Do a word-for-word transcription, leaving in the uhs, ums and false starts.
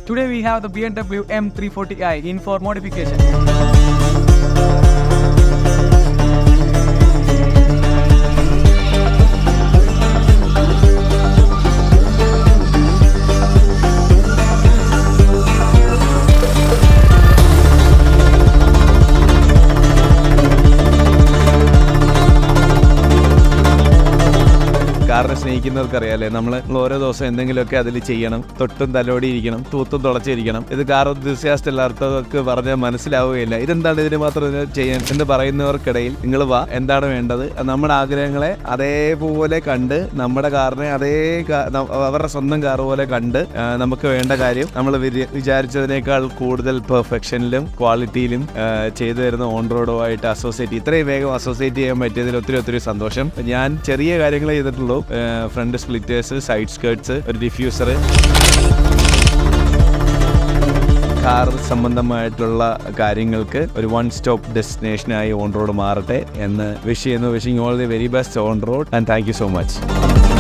Today we have the B M W M three forty i in for modification. കാറിനെ സ്നേഹിക്കുന്നവർക്കറിയാലേ, നമ്മൾ ഓരോ ദിവസം എന്തെങ്കിലുമൊക്കെ അതിൽ ചെയ്യണം, തൊട്ടും തലോടിയിരിക്കണം, തൂത്തും തുളച്ചിരിക്കണം. ഇത് കാർ എന്തൂസിയാസ്റ്റ് എല്ലാവർക്കും പറഞ്ഞാൽ മനസ്സിലാവുകയില്ല. ഇതെന്താണ് ഇതിന് മാത്രം ചെയ്യാൻ എന്ന് പറയുന്നവർക്കിടയിൽ നിങ്ങൾ വാ, എന്താണ് വേണ്ടത്? നമ്മുടെ ആഗ്രഹങ്ങളെ അതേപോലെ കണ്ട്, നമ്മുടെ കാറിനെ അതേ അവരുടെ സ്വന്തം കാർ പോലെ കണ്ട് നമുക്ക് വേണ്ട കാര്യം നമ്മൾ വിചാരിച്ചതിനേക്കാൾ കൂടുതൽ പെർഫെക്ഷനിലും ക്വാളിറ്റിയിലും ചെയ്തു തരുന്ന ഓൺ റോഡുമായിട്ട് അസോസിയേറ്റ് ഇത്രയും വേഗം അസോസിയേറ്റ് ചെയ്യാൻ പറ്റിയതിൽ ഒത്തിരി ഒത്തിരി സന്തോഷം. ഞാൻ ചെറിയ കാര്യങ്ങളെ ചെയ്തിട്ടുള്ളൂ. ഫ്രണ്ട് സ്പ്ലിറ്റേഴ്സ്, സൈഡ് സ്കേർട്സ്, ഒരു ഡിഫ്യൂസർ. കാർ സംബന്ധമായിട്ടുള്ള കാര്യങ്ങൾക്ക് ഒരു വൺ സ്റ്റോപ്പ് ഡെസ്റ്റിനേഷനായി ഓൺ റോഡ് മാറട്ടെ എന്ന് വിഷ് ചെയ്യുന്നു. Wishing all the very best on road and thank you so much.